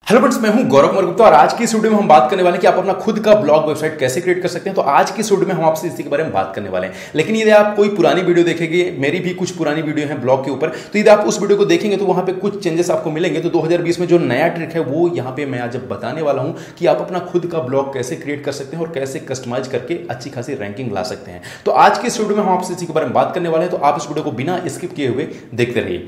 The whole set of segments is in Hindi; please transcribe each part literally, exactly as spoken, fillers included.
हेलो फ्रेंड्स, मैं हूं गौरव कुमार गुप्ता और आज की इस वीडियो में हम बात करने वाले हैं कि आप अपना खुद का ब्लॉग वेबसाइट कैसे क्रिएट कर सकते हैं। तो आज की इस वीडियो में हम आपसे इसी के बारे में बात करने वाले हैं। लेकिन यदि आप कोई पुरानी वीडियो देखेंगे, मेरी भी कुछ पुरानी वीडियो है ब्लॉग के ऊपर, तो यदि आप उस वीडियो को देखेंगे तो वहां पे कुछ चेंजेस आपको मिलेंगे। तो दो हज़ार बीस में जो नया ट्रिक है वो यहाँ पे मैं आज बताने वाला हूँ कि आप अपना खुद का ब्लॉग कैसे क्रिएट कर सकते हैं और कैसे कस्टमाइज करके अच्छी खासी रैंकिंग ला सकते हैं। तो आज की इस वीडियो में हम आपसे इसी के बारे में बात करने वाले हैं। तो आप इस वीडियो को बिना स्किप किए हुए देखते रहिए।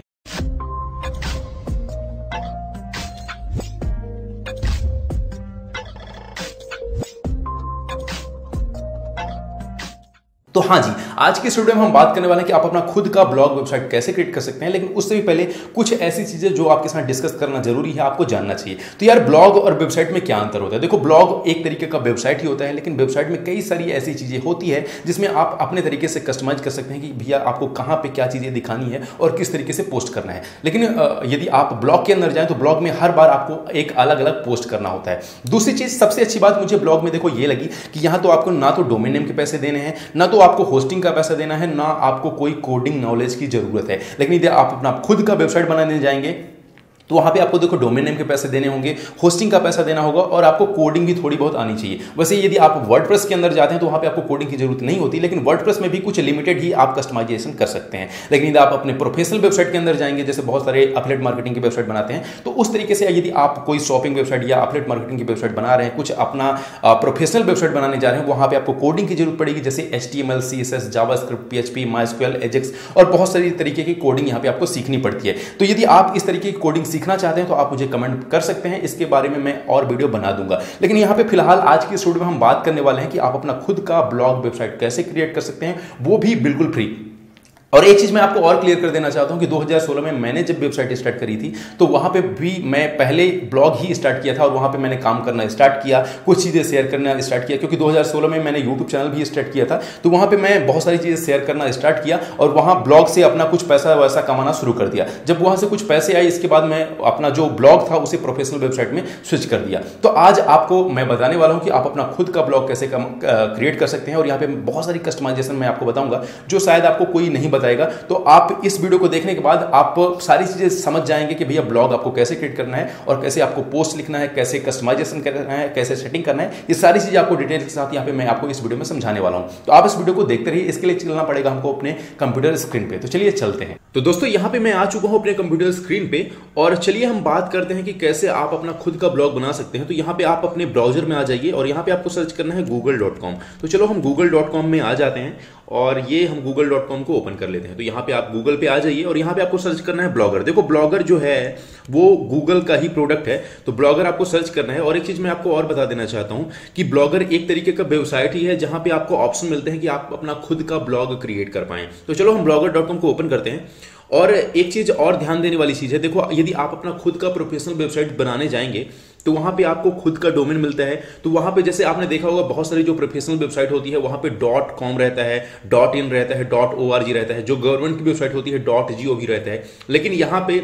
तो हाँ जी, आज की इस वीडियो में हम बात करने वाले हैं कि आप अपना खुद का ब्लॉग वेबसाइट कैसे क्रिएट कर सकते हैं। लेकिन उससे भी पहले कुछ ऐसी चीजें जो आपके साथ डिस्कस करना जरूरी है, आपको जानना चाहिए। तो यार, ब्लॉग और वेबसाइट में क्या अंतर होता है? देखो, ब्लॉग एक तरीके का वेबसाइट ही होता है, लेकिन वेबसाइट में कई सारी ऐसी चीजें होती है जिसमें आप अपने तरीके से कस्टमाइज कर सकते हैं कि भैया आपको कहाँ पे क्या चीजें दिखानी है और किस तरीके से पोस्ट करना है। लेकिन यदि आप ब्लॉग के अंदर जाएं तो ब्लॉग में हर बार आपको एक अलग अलग पोस्ट करना होता है। दूसरी चीज, सबसे अच्छी बात मुझे ब्लॉग में देखो ये लगी कि यहाँ तो आपको ना तो डोमेन नेम के पैसे देने हैं, ना तो आपको होस्टिंग का पैसा देना है, ना आपको कोई कोडिंग नॉलेज की जरूरत है। लेकिन यदि आप अपना खुद का वेबसाइट बनाने जाएंगे तो वहां पे आपको देखो डोमेन नेम के पैसे देने होंगे, होस्टिंग का पैसा देना होगा और आपको कोडिंग भी थोड़ी बहुत आनी चाहिए। वैसे यदि आप वर्डप्रेस के अंदर जाते हैं तो वहां पे आपको कोडिंग की जरूरत नहीं होती, लेकिन वर्डप्रेस में भी कुछ लिमिटेड ही आप कस्टमाइजेशन कर सकते हैं। लेकिन यदि आप अपने प्रोफेशनल वेबसाइट के अंदर जाएंगे, जैसे बहुत सारे एफिलिएट मार्केटिंग की वेबसाइट बनाते हैं, तो उस तरीके से यदि आप कोई शॉपिंग वेबसाइट या एफिलिएट मार्केटिंग की वेबसाइट बना रहे हैं, कुछ अपना प्रोफेशनल वेबसाइट बनाने जा रहे हैं, वहां पे आपको कोडिंग की जरूरत पड़ेगी, जैसे H T M L, C S S, JavaScript, PHP, MySQL, AJAX और बहुत सारी तरीके की कोडिंग यहाँ पे आपको सीखनी पड़ती है। तो यदि आप इस तरीके की कोडिंग सीखना चाहते हैं तो आप मुझे कमेंट कर सकते हैं, इसके बारे में मैं और वीडियो बना दूंगा। लेकिन यहां पे फिलहाल आज की इस वीडियो में हम बात करने वाले हैं कि आप अपना खुद का ब्लॉग वेबसाइट कैसे क्रिएट कर सकते हैं, वो भी बिल्कुल फ्री। और एक चीज मैं आपको और क्लियर कर देना चाहता हूं कि दो हज़ार सोलह में मैंने जब वेबसाइट स्टार्ट करी थी तो वहां पे भी मैं पहले ब्लॉग ही स्टार्ट किया था और वहां पे मैंने काम करना स्टार्ट किया, कुछ चीजें शेयर करना स्टार्ट किया, क्योंकि दो हज़ार सोलह में मैंने यूट्यूब चैनल भी स्टार्ट किया था। तो वहां पे मैं बहुत सारी चीजें शेयर करना स्टार्ट किया और वहां ब्लॉग से अपना कुछ पैसा वैसा कमाना शुरू कर दिया। जब वहां से कुछ पैसे आए, इसके बाद मैं अपना जो ब्लॉग था उसे प्रोफेशनल वेबसाइट में स्विच कर दिया। तो आज आपको मैं बताने वाला हूं कि आप अपना खुद का ब्लॉग कैसे क्रिएट कर सकते हैं और यहाँ पे बहुत सारी कस्टमाइजेशन मैं आपको बताऊंगा जो शायद आपको कोई नहीं बताएगा। तो आप इस वीडियो को देखने के बाद आप सारी चीजें समझ जाएंगे कि भैया ब्लॉग आपको कैसे क्रिएट करना है और कैसे आपको पोस्ट लिखना है, कैसे कस्टमाइजेशन करना है, कैसे सेटिंग करना है। ये सारी चीजें आपको डिटेल के साथ यहाँ पे मैं आपको इस वीडियो में समझाने वाला हूं। तो आप इस वीडियो को देखते रहिए। इसके लिए चलना पड़ेगा हमको अपने कंप्यूटर स्क्रीन पे। तो चलिए चलते हैं। तो दोस्तों, यहाँ पे मैं आ चुका हूं अपने कंप्यूटर स्क्रीन पे और चलिए हम बात करते हैं कि कैसे आप अपना खुद का ब्लॉग बना सकते हैं। तो यहाँ पे आप अपने ब्राउजर में आ जाइए और यहाँ पे आपको सर्च करना है गूगल डॉट कॉम। तो चलो हम गूगल डॉट कॉम में आ जाते हैं और ये हम गूगल डॉट कॉम को ओपन कर लेते हैं। तो यहाँ पे आप गूगल पे आ जाइए और यहाँ पे आपको सर्च करना है ब्लॉगर। देखो, ब्लॉगर जो है वो गूगल का ही प्रोडक्ट है, तो ब्लॉगर आपको सर्च करना है। और एक चीज मैं आपको और बता देना चाहता हूँ कि ब्लॉगर एक तरीके का वेबसाइट ही है जहां पे आपको ऑप्शन मिलते हैं कि आप अपना खुद का ब्लॉग क्रिएट कर पाएं। तो चलो हम ब्लॉगर डॉट कॉम को ओपन करते हैं। और एक चीज और ध्यान देने वाली चीज है, देखो यदि आप अपना खुद का प्रोफेशनल वेबसाइट बनाने जाएंगे तो वहां पे आपको खुद का डोमेन मिलता है। तो वहां पे जैसे आपने देखा होगा बहुत सारी जो प्रोफेशनल वेबसाइट होती है वहां पे डॉट कॉम रहता है, डॉट इन रहता है, डॉट ओ आर जी रहता है। जो गवर्नमेंट की वेबसाइट होती है डॉट जी ओ वी रहता है। लेकिन यहाँ पे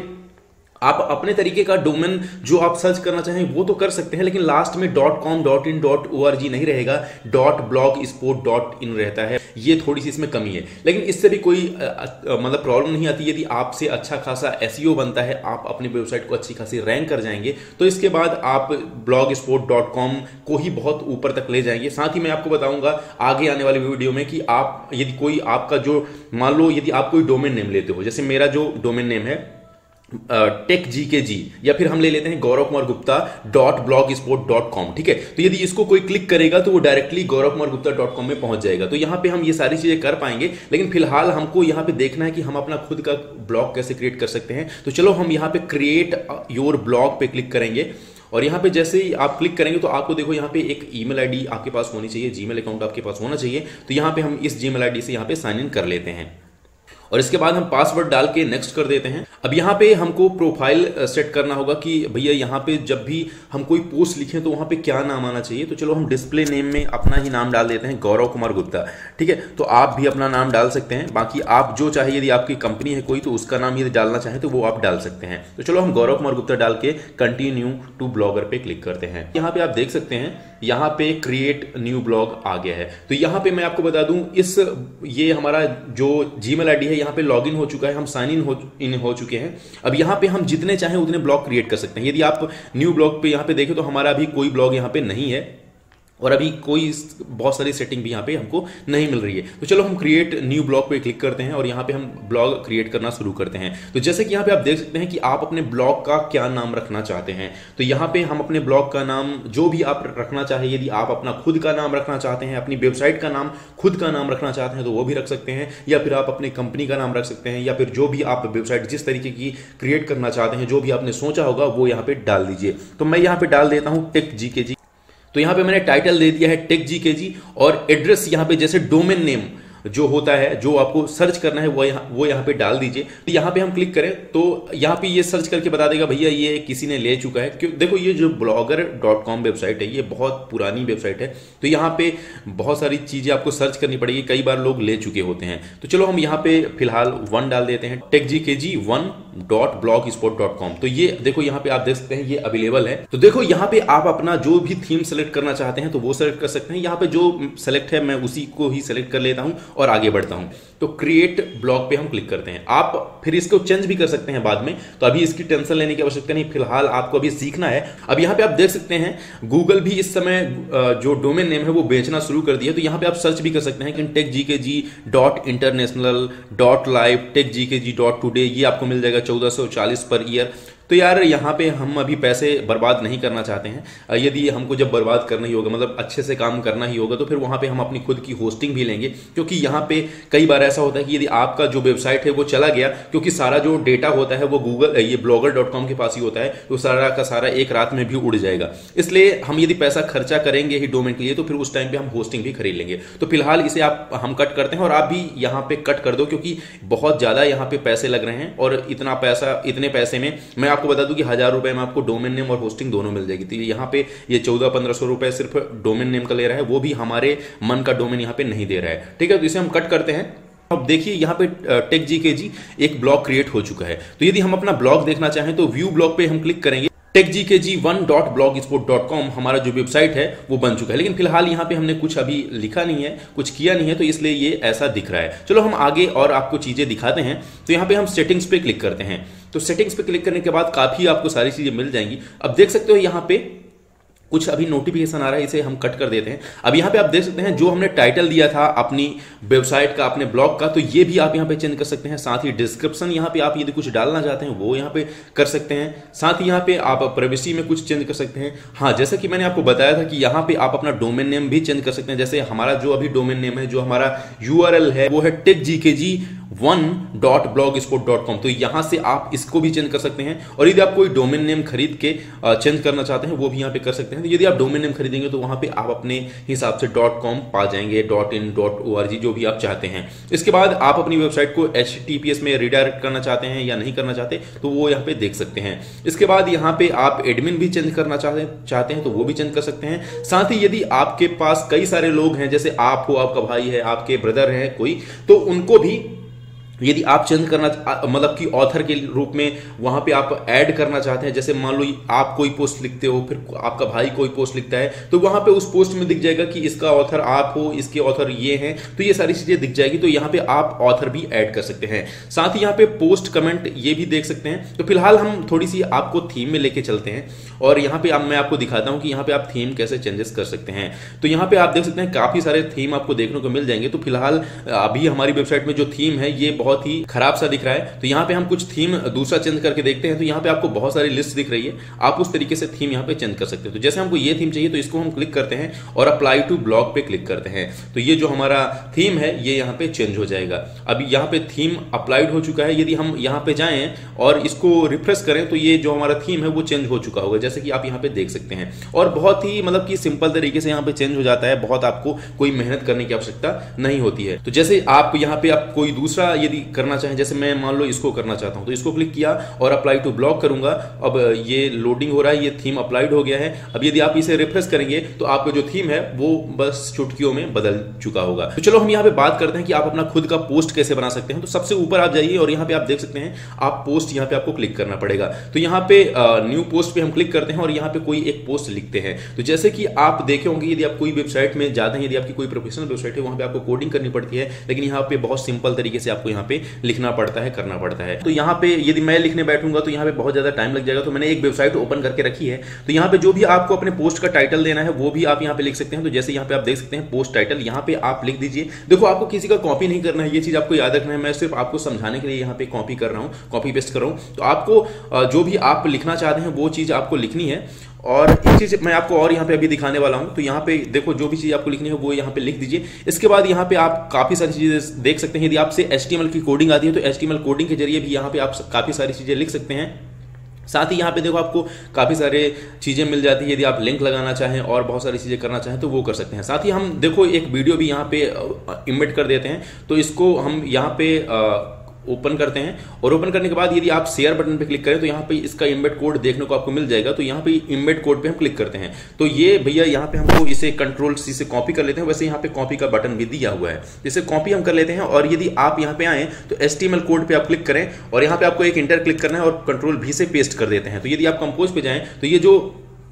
आप अपने तरीके का डोमेन जो आप सर्च करना चाहें वो तो कर सकते हैं, लेकिन लास्ट में dot com, dot in, dot O R G नहीं रहेगा, dot blogspot dot in रहता है। ये थोड़ी सी इसमें कमी है, लेकिन इससे भी कोई मतलब प्रॉब्लम नहीं आती। यदि आपसे अच्छा खासा एसईओ बनता है, आप अपनी वेबसाइट को अच्छी खासी रैंक कर जाएंगे, तो इसके बाद आप ब्लॉग स्पॉट डॉट कॉम को ही बहुत ऊपर तक ले जाएंगे। साथ ही मैं आपको बताऊंगा आगे आने वाले वीडियो में कि आप यदि कोई आपका जो मान लो यदि आप कोई डोमेन नेम लेते हो, जैसे मेरा जो डोमेन नेम है टेक जी के जी, या फिर हम ले लेते हैं Gaurav Kumar Gupta dot blogspot dot com, ठीक है। तो यदि इसको कोई क्लिक करेगा तो वो directly Gaurav Kumar Gupta dot com में पहुंच जाएगा। तो यहाँ पे हम ये सारी चीजें कर पाएंगे, लेकिन फिलहाल हमको यहाँ पे देखना है कि हम अपना खुद का ब्लॉग कैसे क्रिएट कर सकते हैं। तो चलो हम यहाँ पे क्रिएट योर ब्लॉग पे क्लिक करेंगे और यहाँ पे जैसे ही आप क्लिक करेंगे तो आपको देखो यहाँ पे एक ईमेल आईडी आपके पास होनी चाहिए, जीमेल अकाउंट आपके पास होना चाहिए। तो यहाँ पे हम इस जीमेल आईडी से यहाँ पे साइन इन कर लेते हैं और इसके बाद हम पासवर्ड डाल के नेक्स्ट कर देते हैं। अब यहाँ पे हमको प्रोफाइल सेट करना होगा कि भैया यहाँ पे जब भी हम कोई पोस्ट लिखें तो वहाँ पे क्या नाम आना चाहिए। तो चलो हम डिस्प्ले नेम में अपना ही नाम डाल देते हैं, गौरव कुमार गुप्ता, ठीक है। तो आप भी अपना नाम डाल सकते हैं, बाकी आप जो चाहे, यदि आपकी कंपनी है कोई तो उसका नाम यदि डालना चाहें तो वो आप डाल सकते हैं। तो चलो हम गौरव कुमार गुप्ता डाल के कंटिन्यू टू ब्लॉगर पे क्लिक करते हैं। यहाँ पे आप देख सकते हैं यहाँ पे क्रिएट न्यू ब्लॉग आ गया है। तो यहाँ पे मैं आपको बता दूं, इस ये हमारा जो जीमेल आईडी है यहाँ पे लॉगिन हो चुका है, हम साइन इन हो इन हो चुके हैं। अब यहाँ पे हम जितने चाहें उतने ब्लॉग क्रिएट कर सकते हैं। यदि आप न्यू ब्लॉग पे यहाँ पे देखें तो हमारा अभी कोई ब्लॉग यहाँ पे नहीं है और अभी कोई बहुत सारी सेटिंग भी यहाँ पे हमको नहीं मिल रही है। तो चलो हम क्रिएट न्यू ब्लॉग पे क्लिक करते हैं और यहाँ पे हम ब्लॉग क्रिएट करना शुरू करते हैं। तो जैसे कि यहाँ पे आप देख सकते हैं कि आप अपने ब्लॉग का क्या नाम रखना चाहते हैं। तो यहाँ पे हम अपने ब्लॉग का नाम जो भी आप रखना चाहे, यदि आप अपना खुद का नाम रखना चाहते हैं, अपनी वेबसाइट का नाम खुद का नाम रखना चाहते हैं तो वो भी रख सकते हैं, या फिर आप अपनी कंपनी का नाम रख सकते हैं, या फिर जो भी आप वेबसाइट जिस तरीके की क्रिएट करना चाहते हैं, जो भी आपने सोचा होगा वो यहाँ पे डाल दीजिए। तो मैं यहाँ पे डाल देता हूँ टेक जी के जी। तो यहाँ पे मैंने टाइटल दे दिया है टेक जी के जी, और एड्रेस यहाँ पे जैसे डोमेन नेम जो होता है, जो आपको सर्च करना है वो यहाँ वो यहाँ पे डाल दीजिए। तो यहाँ पे हम क्लिक करें तो यहाँ पे ये सर्च करके बता देगा भैया ये किसी ने ले चुका है। क्यों, देखो ये जो ब्लॉगर डॉट कॉम वेबसाइट है ये बहुत पुरानी वेबसाइट है, तो यहाँ पे बहुत सारी चीजें आपको सर्च करनी पड़ेगी, कई बार लोग ले चुके होते हैं। तो चलो हम यहाँ पे फिलहाल वन डाल देते हैं, tech G K G one dot blogspot dot com. तो ये देखो यहाँ पे आप देख सकते हैं ये अवेलेबल है। तो देखो यहाँ पे आप अपना जो भी थीम सेलेक्ट करना चाहते हैं तो वो सेलेक्ट कर सकते हैं। यहाँ पे जो सेलेक्ट है मैं उसी को ही सेलेक्ट कर लेता हूं और आगे बढ़ता हूं। तो क्रिएट ब्लॉग पे हम क्लिक करते हैं। आप फिर इसको चेंज भी कर सकते हैं बाद में, तो अभी इसकी टेंशन लेने की आवश्यकता नहीं, फिलहाल आपको अभी सीखना है। अब यहाँ पे आप देख सकते हैं गूगल भी इस समय जो डोमेन नेम है वो बेचना शुरू कर दिया। तो यहाँ पे आप सर्च भी कर सकते हैं tech G K G dot international dot live tech G K G dot today, ये आपको मिल जाएगा चौदह सौ चालीस पर ईयर। तो यार यहाँ पे हम अभी पैसे बर्बाद नहीं करना चाहते हैं। यदि हमको जब बर्बाद करना ही होगा, मतलब अच्छे से काम करना ही होगा, तो फिर वहाँ पे हम अपनी खुद की होस्टिंग भी लेंगे। क्योंकि यहाँ पे कई बार ऐसा होता है कि यदि आपका जो वेबसाइट है वो चला गया, क्योंकि सारा जो डेटा होता है वो गूगल ये ब्लॉगर डॉट कॉम के पास ही होता है, तो सारा का सारा एक रात में भी उड़ जाएगा। इसलिए हम यदि पैसा खर्चा करेंगे ही डोमेन के लिए तो फिर उस टाइम पे हम होस्टिंग भी खरीद लेंगे। तो फिलहाल इसे आप हम कट करते हैं और आप भी यहाँ पे कट कर दो, क्योंकि बहुत ज्यादा यहाँ पे पैसे लग रहे हैं। और इतना पैसा इतने पैसे में मैं आपको बता दूं कि हजार रुपए में आपको डोमेन नेम और होस्टिंग दोनों मिल जाएगी। तो यहाँ पे ये चौदह पंद्रह सौ रुपए सिर्फ डोमेन नेम का ले रहा है, वो भी हमारे मन का डोमेन यहाँ पे नहीं दे रहा है। ठीक है, तो इसे हम कट करते हैं। अब देखिए यहाँ पे टेक जी के जी एक ब्लॉग क्रिएट हो चुका है। तो यदि हम अपना ब्लॉग देखना चाहें तो व्यू ब्लॉग पे हम क्लिक करेंगे। Tech G K G one dot blogspot dot com हमारा जो वेबसाइट है वो बन चुका है, लेकिन फिलहाल यहाँ पे हमने कुछ अभी लिखा नहीं है, कुछ किया नहीं है, तो इसलिए ये ऐसा दिख रहा है। चलो हम आगे और आपको चीजें दिखाते हैं। तो यहाँ पे हम सेटिंग्स पे क्लिक करते हैं। तो सेटिंग्स पे क्लिक करने के बाद काफी आपको सारी चीजें मिल जाएंगी। अब देख सकते हो यहाँ पे कुछ अभी नोटिफिकेशन आ रहा है, इसे हम कट कर देते हैं। अब यहाँ पे आप देख सकते हैं जो हमने टाइटल दिया था अपनी वेबसाइट का, अपने ब्लॉग का, तो ये भी आप यहाँ पे चेंज कर सकते हैं। साथ ही डिस्क्रिप्शन यहाँ पे आप यदि कुछ डालना चाहते हैं वो यहाँ पे कर सकते हैं। साथ ही यहाँ पे आप प्राइवेसी में कुछ चेंज कर सकते हैं। हाँ, जैसा कि मैंने आपको बताया था कि यहाँ पे आप अपना डोमेन नेम भी चेंज कर सकते हैं। जैसे हमारा जो अभी डोमेन नेम है, जो हमारा यूआरएल है वो है tech G K G one dot blogspot dot com. तो यहां से आप इसको भी चेंज कर सकते हैं। और यदि आप कोई डोमेन नेम खरीद के चेंज करना चाहते हैं वो भी यहाँ पे कर सकते हैं। तो यदि आप डोमेन नेम खरीदेंगे तो वहां पे आप अपने हिसाब से डॉट कॉम पा जाएंगे, dot in, dot O R G, जो भी आप चाहते हैं। इसके बाद आप अपनी वेबसाइट को एच टी पी एस में रिडायरेक्ट करना चाहते हैं या नहीं करना चाहते तो वो यहाँ पे देख सकते हैं। इसके बाद यहाँ पे आप एडमिन भी चेंज करना चाहते चाहते हैं तो वो भी चेंज कर सकते हैं। साथ ही यदि आपके पास कई सारे लोग हैं, जैसे आप हो, आपका भाई है, आपके ब्रदर है कोई, तो उनको भी यदि आप चेंज करना मतलब कि ऑथर के रूप में वहां पे आप ऐड करना चाहते हैं। जैसे मान लो आप कोई पोस्ट लिखते हो, फिर आपका भाई कोई पोस्ट लिखता है, तो वहां पे उस पोस्ट में दिख जाएगा कि इसका ऑथर आप हो, इसके ऑथर ये हैं, तो ये सारी चीजें दिख जाएगी। तो यहाँ पे आप ऑथर भी ऐड कर सकते हैं। साथ ही यहाँ पे पोस्ट कमेंट ये भी देख सकते हैं। तो फिलहाल हम थोड़ी सी आपको थीम में लेके चलते हैं और यहाँ पे मैं आपको दिखाता हूँ कि यहाँ पे आप थीम कैसे चेंजेस कर सकते हैं। तो यहाँ पे आप देख सकते हैं काफी सारे थीम आपको देखने को मिल जाएंगे। तो फिलहाल अभी हमारी वेबसाइट में जो थीम है ये बहुत ही खराब सा दिख रहा है। तो यहाँ पे हम कुछ थीम दूसरा चेंज करके देखते हैं। तो यहाँ पे आपको बहुत सारी लिस्ट दिख रही है, आप उस तरीके से थीम यहाँ पे चेंज कर सकते हैं। तो जैसे हमको ये थीम चाहिए तो इसको हम क्लिक करते हैं और अप्लाई टू ब्लॉग पे क्लिक करते हैं। तो ये जो हमारा थीम है ये यहाँ पे चेंज हो जाएगा। अभी यहाँ पे थीम अप्लाइड हो चुका है। यदि हम यहाँ पे जाएं और इसको रिफ्रेश करें तो ये जो हमारा थीम है वो चेंज हो चुका होगा, जैसे कि आप यहाँ पे देख सकते हैं। और बहुत ही मतलब कि सिंपल तरीके से यहाँ पे चेंज हो जाता है, बहुत आपको कोई मेहनत करने की आवश्यकता नहीं होती है। तो जैसे आप यहाँ पे आप कोई दूसरा यदि यदि करना चाहें, जैसे मैं मान लो इसको करना चाहता हूं तो इसको क्लिक किया और अप्लाई टू ब्लॉग करूंगा। अब ये लोडिंग हो रहा है, ये थीम अप्लाइड हो गया है। अब यदि आप इसे रिफ्रेश करेंगे तो आपका जो थीम है वो बस चुटकियों में बदल चुका होगा। तो चलो हम यहाँ पे बात करते हैं कि आप अपना खुद का पोस्ट कैसे बना सकते हैं। तो सबसे ऊपर आप जाइए और यहाँ पे आप देख सकते हैं आप पोस्ट, यहाँ पे आपको क्लिक करना पड़ेगा। तो यहाँ पे न्यू पोस्ट पे हम क्लिक करते हैं और यहाँ पे कोई एक पोस्ट लिखते हैं। तो जैसे कि आप देखे होंगे यदि आप कोई वेबसाइट में जाते हैं, यदि आपकी कोई प्रोफेशनल वेबसाइट है, वहां पे आपको कोडिंग करनी पड़ती है, लेकिन यहाँ पे बहुत सिंपल तरीके से आपको यहाँ पे लिखना पड़ता है, करना पड़ता है। तो यहाँ पे यदि मैं लिखने बैठूंगा तो यहाँ पे बहुत ज्यादा टाइम लग जाएगा। तो मैंने एक वेबसाइट ओपन करके रखी है। तो यहाँ पे जो भी आपको अपने पोस्ट का टाइटल देना है वो भी आप यहाँ पे लिख सकते हैं। तो जैसे यहाँ पे आप देख सकते हैं पोस्ट टाइटल, यहाँ पे आप लिख दीजिए। देखो आपको किसी का कॉपी नहीं करना है, ये चीज आपको याद रखना है। मैं सिर्फ आपको समझाने के लिए यहाँ पे कॉपी कर रहा हूँ, कॉपी पेस्ट कर रहा हूँ। तो आपको जो भी आप लिखना चाहते हैं वो चीज आपको लिखनी है। और एक चीज मैं आपको और यहाँ पे अभी दिखाने वाला हूँ। तो यहाँ पे देखो जो भी चीज आपको लिखनी है वो यहाँ पे लिख दीजिए। इसके बाद यहाँ पे आप काफी सारी चीजें देख सकते हैं। यदि आपसे एच टी एम एल की कोडिंग आती है तो H T M L coding के जरिए भी यहाँ पे आप काफी सारी चीजें लिख सकते हैं। साथ ही यहाँ पे देखो आपको काफ़ी सारे चीज़ें मिल जाती है। यदि आप लिंक लगाना चाहें और बहुत सारी चीज़ें करना चाहें तो वो कर सकते हैं। साथ ही हम देखो एक वीडियो भी यहाँ पे इम्बिट कर देते हैं। तो इसको हम यहाँ पे ओपन करते हैं और ओपन करने के बाद यदि आप शेयर बटन पे क्लिक करें तो यहाँ पे इसका इम्बेड कोड देखने को आपको मिल जाएगा। तो यहाँ पे इम्बेड कोड पे हम क्लिक करते हैं। तो ये भैया यहाँ पे हमको इसे कंट्रोल सी से कॉपी कर लेते हैं। वैसे यहाँ पे कॉपी का बटन भी दिया हुआ है, इसे कॉपी हम कर लेते हैं। और यदि आप यहाँ पे आए तो H T M L code पे आप क्लिक करें और यहाँ पे आपको एक इंटर क्लिक करना है और कंट्रोल भी से पेस्ट कर देते हैं। तो यदि आप कंपोज पे जाएं तो ये जो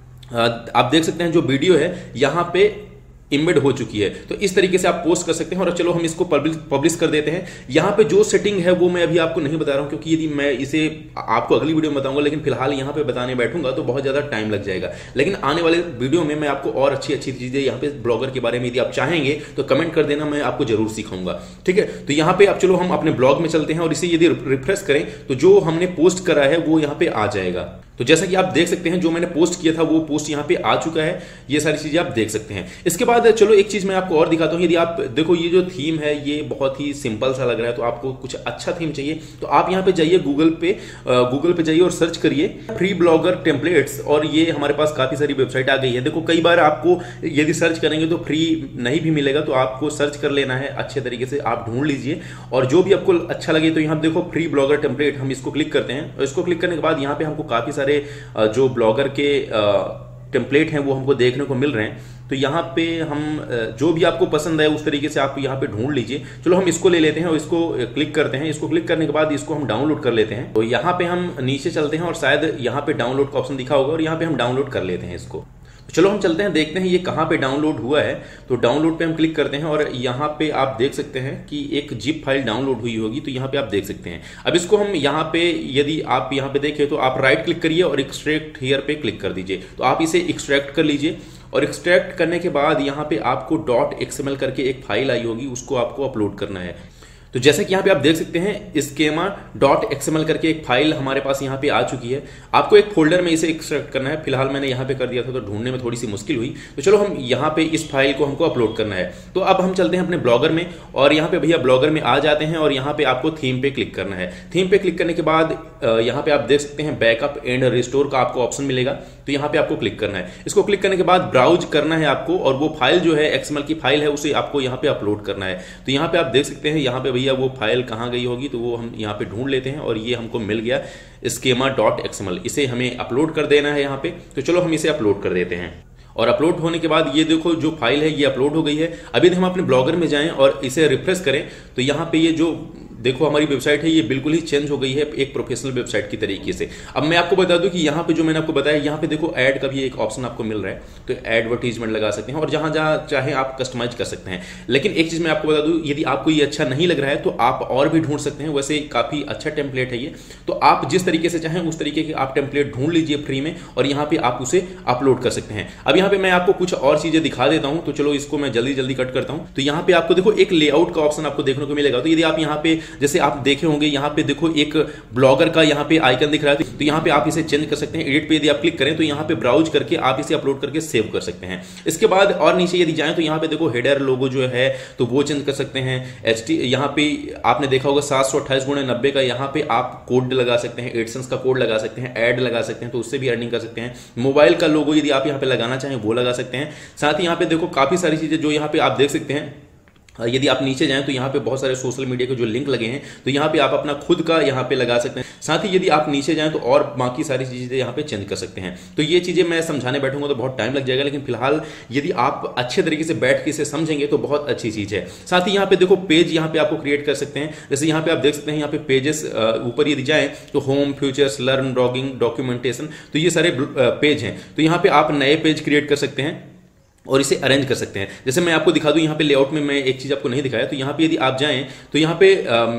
आप देख सकते हैं जो वीडियो है यहाँ पे इम्बेड हो चुकी है। तो इस तरीके से आप पोस्ट कर सकते हैं। और चलो हम इसको पब्लिश कर देते हैं। यहाँ पे जो सेटिंग है वो मैं अभी आपको नहीं बता रहा हूँ, क्योंकि यदि मैं इसे आपको अगली वीडियो में बताऊंगा, लेकिन फिलहाल यहाँ पे बताने बैठूंगा तो बहुत ज्यादा टाइम लग जाएगा। लेकिन आने वाले वीडियो में मैं आपको और अच्छी अच्छी चीजें यहाँ पे ब्लॉगर के बारे में यदि आप चाहेंगे तो कमेंट कर देना, मैं आपको जरूर सिखाऊंगा। ठीक है, तो यहाँ पे अब चलो हम अपने ब्लॉग में चलते हैं और इसे यदि रिफ्रेश करें तो जो हमने पोस्ट करा है वो यहाँ पे आ जाएगा। तो जैसा कि आप देख सकते हैं जो मैंने पोस्ट किया था वो पोस्ट यहाँ पे आ चुका है। ये सारी चीजें आप देख सकते हैं। इसके बाद चलो एक चीज मैं आपको और दिखाता हूँ। यदि आप देखो ये जो थीम है ये बहुत ही सिंपल सा लग रहा है, तो आपको कुछ अच्छा थीम चाहिए तो आप यहाँ पे जाइए गूगल पे, गूगल पे जाइए और सर्च करिए फ्री ब्लॉगर टेम्पलेट्स। और ये हमारे पास काफी सारी वेबसाइट आ गई है। देखो कई बार आपको यदि सर्च करेंगे तो फ्री नहीं भी मिलेगा, तो आपको सर्च कर लेना है अच्छे तरीके से, आप ढूंढ लीजिए और जो भी आपको अच्छा लगे। तो यहाँ देखो फ्री ब्लॉगर टेम्पलेट, हम इसको क्लिक करते हैं और इसको क्लिक करने के बाद यहाँ पे हमको काफी सारे जो ब्लॉगर के टेम्पलेट हैं वो हमको देखने को मिल रहे हैं। तो यहाँ पे हम जो भी आपको पसंद है उस तरीके से आप यहाँ पे ढूंढ लीजिए। चलो हम इसको ले लेते हैं और इसको क्लिक करते हैं। इसको क्लिक करने के बाद इसको हम डाउनलोड कर लेते हैं। तो यहाँ पे हम नीचे चलते हैं और शायद यहाँ पे डाउनलोड का ऑप्शन दिखा होगा और यहाँ पे हम डाउनलोड कर लेते हैं इसको। चलो हम चलते हैं, देखते हैं ये कहाँ पे डाउनलोड हुआ है। तो डाउनलोड पे हम क्लिक करते हैं और यहाँ पे आप देख सकते हैं कि एक जिप फाइल डाउनलोड हुई होगी। तो यहाँ पे आप देख सकते हैं। अब इसको हम यहाँ पे यदि आप यहाँ पे देखें तो आप राइट क्लिक करिए और एक्सट्रैक्ट हियर पे क्लिक कर दीजिए। तो आप इसे एक्सट्रैक्ट कर लीजिए और एक्सट्रैक्ट करने के बाद यहाँ पे आपको डॉट एक्सएमएल करके एक फाइल आई होगी, उसको आपको अपलोड करना है। तो जैसे कि यहाँ पे आप देख सकते हैं स्कीमा डॉट एक्सएमएल करके एक फाइल हमारे पास यहाँ पे आ चुकी है। आपको एक फोल्डर में इसे एक्सट्रैक्ट करना है। फिलहाल मैंने यहाँ पे कर दिया था तो ढूंढने में थोड़ी सी मुश्किल हुई। तो चलो हम यहाँ पे इस फाइल को हमको अपलोड करना है। तो अब हम चलते हैं अपने ब्लॉगर में और यहाँ पे भैया ब्लॉगर में आ जाते हैं और यहाँ पे आपको थीम पे क्लिक करना है। थीम पे क्लिक करने के बाद यहाँ पे आप देख सकते हैं बैकअप एंड रिस्टोर का आपको ऑप्शन मिलेगा। तो यहाँ पे आपको क्लिक करना है। इसको क्लिक करने के बाद ब्राउज करना है आपको और वो फाइल जो है एक्सएमएल की फाइल है उसे आपको यहाँ पे अपलोड करना है। तो यहाँ पे आप देख सकते हैं यहाँ पे भैया वो फाइल कहाँ गई होगी, तो वो हम यहाँ पे ढूंढ लेते हैं और ये हमको मिल गया स्कीमा डॉट एक्सएमएल। इसे हमें अपलोड कर देना है यहाँ पे। तो चलो हम इसे अपलोड कर देते हैं और अपलोड होने के बाद ये देखो जो फाइल है ये अपलोड हो गई है। अभी हम अपने ब्लॉगर में जाएं और इसे रिफ्रेश करें तो यहाँ पे ये जो देखो हमारी वेबसाइट है ये बिल्कुल ही चेंज हो गई है एक प्रोफेशनल वेबसाइट की तरीके से। अब मैं आपको बता दूं कि यहाँ पे जो मैंने आपको बताया यहाँ पे देखो ऐड का भी एक ऑप्शन आपको मिल रहा है। तो एडवर्टीजमेंट लगा सकते हैं और जहां जहां चाहे आप कस्टमाइज कर सकते हैं। लेकिन एक चीज मैं आपको बता दूं, यदि आपको ये अच्छा नहीं लग रहा है तो आप और भी ढूंढ सकते हैं। वैसे काफी अच्छा टेम्पलेट है ये, तो आप जिस तरीके से चाहें उस तरीके के आप टेम्पलेट ढूंढ लीजिए फ्री में और यहाँ पे आप उसे अपलोड कर सकते हैं। अब यहाँ पे मैं आपको कुछ और चीजें दिखा देता हूँ। तो चलो इसको मैं जल्दी जल्दी कट करता हूँ। तो यहाँ पे आपको देखो एक लेआउट का ऑप्शन आपको देखने को मिलेगा। तो यदि आप यहाँ पे जैसे आप देखे होंगे यहाँ पे देखो एक ब्लॉगर का यहाँ पे आइकन दिख रहा है। तो यहाँ पे आप इसे चेंज कर सकते हैं। एडिट पे यदि आप क्लिक करें तो यहाँ पे ब्राउज करके आप इसे अपलोड करके सेव कर सकते हैं। इसके बाद और नीचे यदि जाएं तो यहाँ पे देखो हेडर लोगो जो है तो वो चेंज कर सकते हैं। एच टी यहाँ पे आपने देखा होगा सात सौ अट्ठाईस गुणे नब्बे का यहाँ पे आप कोड लगा सकते हैं, एडसेंस का कोड लगा सकते हैं, एड लगा सकते हैं तो उससे भी अर्निंग कर सकते हैं। मोबाइल का लोगो यदि आप यहाँ पे लगाना चाहें वो लगा सकते हैं। साथ ही यहाँ पे देखो काफी सारी चीजें जो यहाँ पे आप देख सकते हैं। यदि आप नीचे जाएं तो यहाँ पे बहुत सारे सोशल मीडिया के जो लिंक लगे हैं, तो यहाँ पे आप अपना खुद का यहाँ पे लगा सकते हैं। साथ ही यदि आप नीचे जाएं तो और बाकी सारी चीज़ें यहाँ पे चेंज कर सकते हैं। तो ये चीज़ें मैं समझाने बैठूंगा तो बहुत टाइम लग जाएगा, लेकिन फिलहाल यदि आप अच्छे तरीके से बैठ के इसे समझेंगे तो बहुत अच्छी चीज़ है। साथ ही यहाँ पे देखो पेज यहाँ पे आपको क्रिएट कर सकते हैं। जैसे यहाँ पे आप देख सकते हैं, यहाँ पे पेजेस ऊपर यदि जाएं तो home, futures, learn, blogging, documentation, तो ये सारे पेज हैं। तो यहाँ पे आप नए पेज क्रिएट कर सकते हैं और इसे अरेंज कर सकते हैं। जैसे मैं आपको दिखा दूं, यहाँ पे लेआउट में मैं एक चीज़ आपको नहीं दिखाया, तो यहाँ पे यदि आप जाएं तो यहाँ पे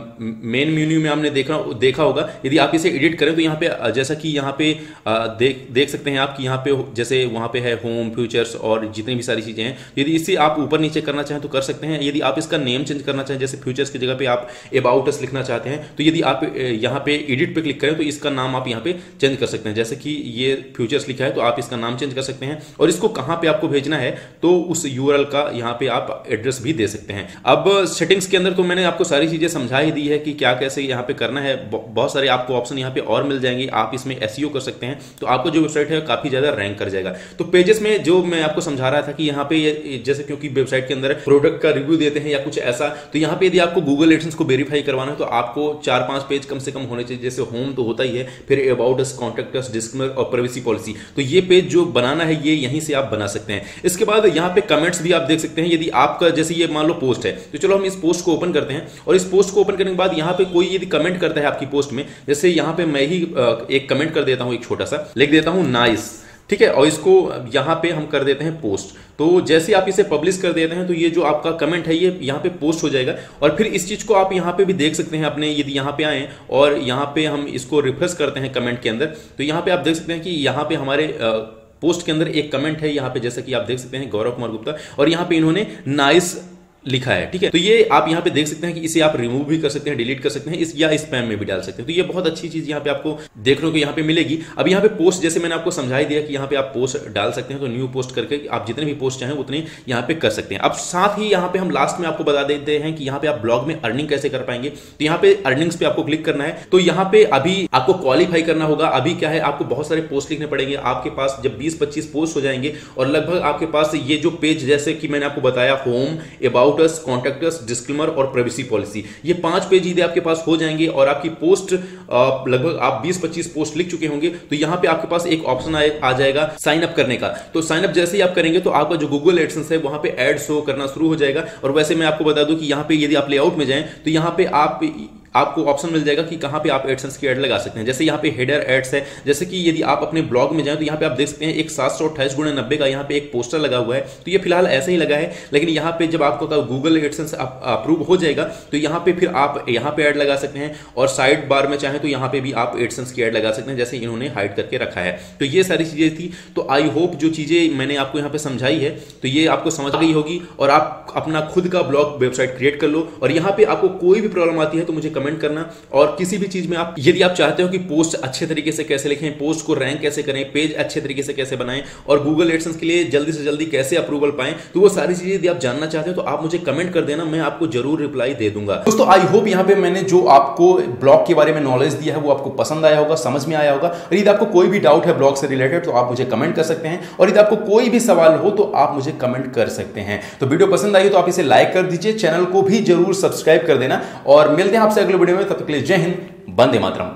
मेन मेन्यू में आपने देखा देखा होगा, यदि आप इसे एडिट करें तो यहाँ पे जैसा कि यहाँ पे आ, देख देख सकते हैं आप कि यहाँ पे जैसे वहाँ पे है होम, फ्यूचर्स और जितनी भी सारी चीज़ें हैं, यदि इसे आप ऊपर नीचे करना चाहें तो कर सकते हैं। यदि आप इसका नेम चेंज करना चाहें, जैसे फ्यूचर्स की जगह पे आप अबाउट अस लिखना चाहते हैं, तो यदि आप यहाँ पे एडिट पे क्लिक करें तो इसका नाम आप यहाँ पे चेंज कर सकते हैं। जैसे कि ये फ्यूचर्स लिखा है तो आप इसका नाम चेंज कर सकते हैं, और इसको कहाँ पे आपको भेजना है तो उस यूआरएल का यहाँ पे आप एड्रेस भी दे सकते हैं। अब सेटिंग्स के अंदर तो मैंने आपको सारी चीजें समझा ही दी है कि क्या कैसे यहाँ पे करना है। बहुत सारे आपको ऑप्शन यहाँ पे और मिल जाएंगे, आप इसमें एसईओ कर सकते हैं, तो आपको जो वेबसाइट है काफी ज्यादा रैंक कर जाएगा। तो पेजेस में जो मैं आपको समझा रहा था कि यहाँ पे जैसे क्योंकि वेबसाइट के अंदर प्रोडक्ट का रिव्यू देते हैं या कुछ ऐसा, तो यहाँ पे यदि आपको गूगल एडसेंस को वेरीफाई करवाना है तो आपको चार पांच पेज कम से कम होने चाहिए। जैसे होम तो होता ही है, फिर about us, contact us, disclaimer और प्राइवेसी पॉलिसी, तो ये पेज जो बनाना है ये यहीं से आप बना सकते हैं। इसके बाद यहाँ पे कमेंट्स भी आप देख सकते हैं। यदि आपका जैसे ये मान लो पोस्ट है, तो चलो हम इस पोस्ट को ओपन करते हैं, और इस पोस्ट को ओपन करने के बाद यहाँ पे कोई यदि कमेंट करता है आपकी पोस्ट में, जैसे यहाँ पे मैं ही एक कमेंट कर देता हूं, एक छोटा सा लिख देता हूं नाइस, ठीक है, और इसको यहाँ पे हम कर देते हैं पोस्ट। तो जैसे आप इसे पब्लिश कर देते हैं तो ये जो आपका कमेंट है ये यहाँ पे पोस्ट हो जाएगा, और फिर इस चीज को आप यहाँ पे भी देख सकते हैं अपने, यदि यहाँ पे आए और यहाँ पे हम इसको रिफ्रेश करते हैं कमेंट के अंदर, तो यहाँ पे आप देख सकते हैं कि यहाँ पे हमारे पोस्ट के अंदर एक कमेंट है, यहाँ पे जैसा कि आप देख सकते हैं गौरव कुमार गुप्ता, और यहाँ पे इन्होंने नाइस लिखा है, ठीक है। तो ये आप यहाँ पे देख सकते हैं कि इसे आप रिमूव भी कर सकते हैं, डिलीट कर सकते हैं, इस या स्पैम में भी डाल सकते हैं। तो ये बहुत अच्छी चीज यहाँ पे आपको देखने को यहाँ पे मिलेगी। अब यहाँ पे पोस्ट, जैसे मैंने आपको समझा ही दिया कि यहाँ पे आप पोस्ट डाल सकते हैं, तो न्यू पोस्ट करके आप जितने भी पोस्ट चाहें उतने यहाँ पे कर सकते हैं। अब साथ ही यहाँ पे हम लास्ट में आपको बता देते हैं कि यहाँ पे आप ब्लॉग में अर्निंग कैसे कर पाएंगे। तो यहाँ पे अर्निंग्स पे आपको क्लिक करना है। तो यहाँ पे अभी आपको क्वालिफाई करना होगा। अभी क्या है, आपको बहुत सारे पोस्ट लिखने पड़ेंगे। आपके पास जब बीस पच्चीस पोस्ट हो जाएंगे और लगभग आपके पास ये जो पेज, जैसे कि मैंने आपको बताया, home, about us, contact us, disclaimer और प्राइवेसी पॉलिसी, ये पांच पेज यदि आपके पास हो जाएंगे और आपकी पोस्ट लगभग आप बीस पच्चीस पोस्ट लिख चुके होंगे, तो यहां पे आपके पास एक ऑप्शन आ जाएगा साइन अप करने का। तो साइन अप जैसे ही आप करेंगे तो आपका जो गूगल एडसेंस है वहां पे एड शो करना शुरू हो जाएगा। और वैसे मैं आपको बता दूं कि यहां पे यदि आप लेआउट में जाएं तो यहां पे आप आपको ऑप्शन मिल जाएगा कि कहां पे आप एडसेंस की एड लगा सकते हैं। जैसे यहाँ पे हेडर एड्स है, जैसे कि यदि आप अपने ब्लॉग में जाएं तो यहाँ पे आप देख सकते हैं एक सात सौ अट्ठाईस गुणे नब्बे का यहाँ पे एक पोस्टर लगा हुआ है। तो ये फिलहाल ऐसे ही लगा है, लेकिन यहाँ पे जब आपको गूगल एडसेंस अप्रूव हो जाएगा तो यहाँ पे फिर आप यहाँ पे ऐड लगा सकते हैं, और साइड बार में चाहें तो यहाँ पे भी आप एडसेंस की ऐड लगा सकते हैं, जैसे इन्होंने हाइड करके रखा है। तो ये सारी चीजें थी। तो आई होप जो चीजें मैंने आपको यहाँ पे समझाई है तो ये आपको समझ गई होगी, और आप अपना खुद का ब्लॉग वेबसाइट क्रिएट कर लो। और यहाँ पे आपको कोई भी प्रॉब्लम आती है तो मुझे कमेंट करना, और किसी भी चीज में आप यदि आप चाहते हो कि पोस्ट अच्छे तरीके से कैसे लिखें, पोस्ट को रैंक कैसे करें, पेज अच्छे तरीके से कैसे बनाएं, और गूगल एडसेंस के लिए जल्दी से जल्दी कैसे अप्रूवल पाएं, तो वो सारी चीजें यदि आप जानना चाहते हो तो आप मुझे कमेंट कर देना, मैं आपको जरूर रिप्लाई दे दूंगा। दोस्तों आई होप यहाँ पे मैंने जो आपको ब्लॉग के बारे में नॉलेज दिया है वो आपको पसंद आया होगा, समझ में आया होगा। और यदि आपको कोई भी डाउट है ब्लॉग से रिलेटेड तो आप मुझे कमेंट कर सकते हैं, और यदि आपको कोई भी सवाल हो तो आप मुझे कमेंट कर सकते हैं। तो वीडियो पसंद आई तो आप इसे लाइक कर दीजिए, चैनल को भी जरूर सब्सक्राइब कर देना, और मिलते हैं आपसे अगले वीडियो में। तब तक के लिए जय हिंद, वंदे मातरम।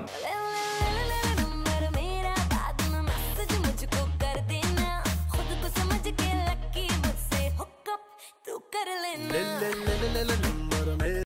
ले ले ले ले ले ले